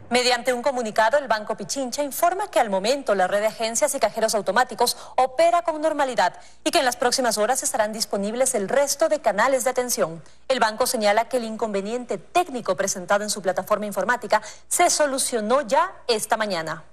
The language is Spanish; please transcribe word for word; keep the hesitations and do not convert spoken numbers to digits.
Mediante un comunicado, el Banco Pichincha informa que al momento la red de agencias y cajeros automáticos opera con normalidad y que en las próximas horas estarán disponibles el resto de canales de atención. El banco señala que el inconveniente técnico presentado en su plataforma informática se solucionó ya esta mañana.